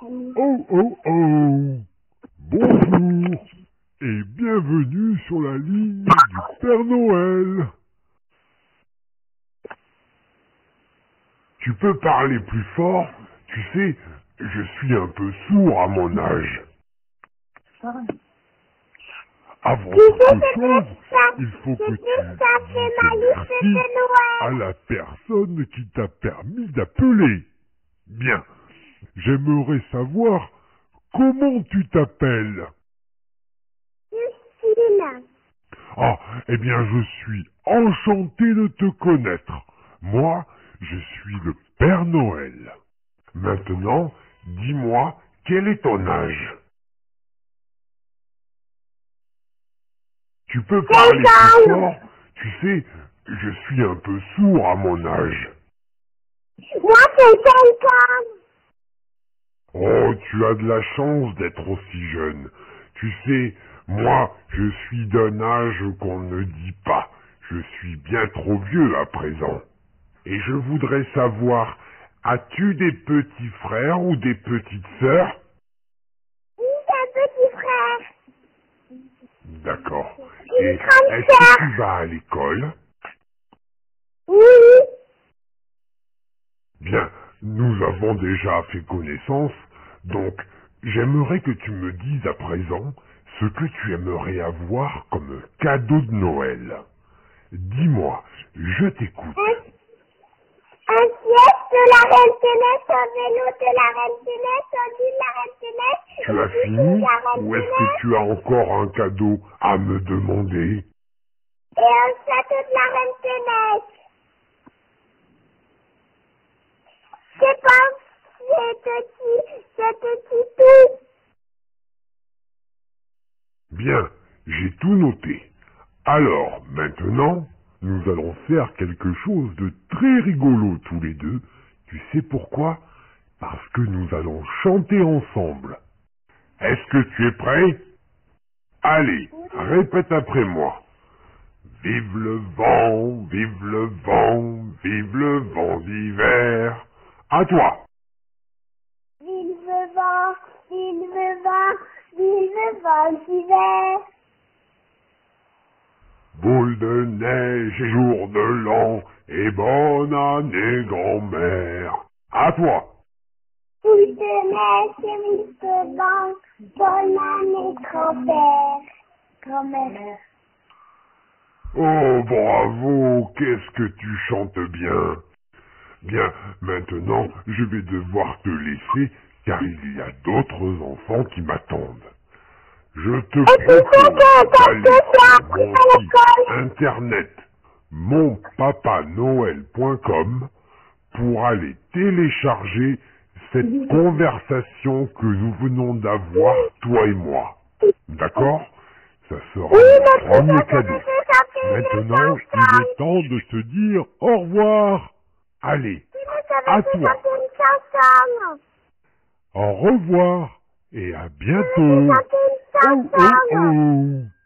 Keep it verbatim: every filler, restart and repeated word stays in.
Oh oh oh! Bonjour et bienvenue sur la ligne du Père Noël. Tu peux parler plus fort? Tu sais, je suis un peu sourd à mon âge. Avant toute chose, il faut que tu dises merci à la personne qui t'a permis d'appeler. Bien, j'aimerais savoir comment tu t'appelles. Justine. Ah, eh bien, je suis enchanté de te connaître. Moi, je suis le Père Noël. Maintenant, dis-moi, quel est ton âge? Tu peux parler plus fort? Tu sais, je suis un peu sourd à mon âge. Moi, c'est cinq ans. Oh, tu as de la chance d'être aussi jeune. Tu sais, moi, je suis d'un âge qu'on ne dit pas. Je suis bien trop vieux à présent. Et je voudrais savoir, as-tu des petits frères ou des petites sœurs? Oui, c'est un petit frère. D'accord. Une Et grande est-ce que sœur. tu vas à l'école? Oui. Bien, nous avons déjà fait connaissance, donc j'aimerais que tu me dises à présent ce que tu aimerais avoir comme cadeau de Noël. Dis-moi, je t'écoute. Un, un siège de la Reine Ténèbres, un vélo de la Reine Ténèbres, un lit de la Reine Ténèbres, Tu une as bouteille fini de la Reine ou est-ce que Ténèbres tu as encore un cadeau à me demander? et un château de la Reine Ténèbres. C'est pas, c'est petit, c'est petit tout. Bien, j'ai tout noté. Alors, maintenant, nous allons faire quelque chose de très rigolo tous les deux. Tu sais pourquoi? Parce que nous allons chanter ensemble. Est-ce que tu es prêt? Allez, répète après moi. Vive le vent, vive le vent, vive le vent d'hiver. À toi. Vive le vent, vive le vent, vive le vent d'hiver. Boule de neige et jour de l'an, et bonne année grand-mère. À toi. Boule de neige et boule de vent, bonne année grand-père. Grand-mère. Oh, bravo, qu'est-ce que tu chantes bien. Bien, maintenant, je vais devoir te laisser, car il y a d'autres enfants qui m'attendent. Je te Et tu sais propose que parce d'aller que c'est sur appris mon à site l'école. internet mon papa noël point com pour aller télécharger cette conversation que nous venons d'avoir, toi et moi. D'accord? Ça sera Oui, le mais premier peut-être que cadeau. j'ai chanté une Maintenant, il est chanson. temps de se dire au revoir. Allez, Oui, mais ça à veut dire toi. chanter une chanson. Au revoir et à Oui, mais j'ai bientôt. chanté une Oh oh chanson. oh.